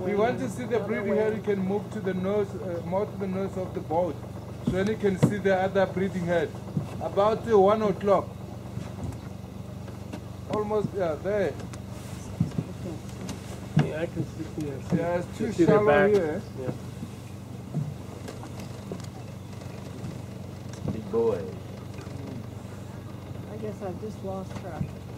If you want to see the breeding head, you can move to the nose, more to the nose of the boat. So then you can see the other breeding head. About 1 o'clock. Almost there. Yeah, I can see. Yeah, it's too shallow here. Yeah. Big boy. I guess I've just lost track.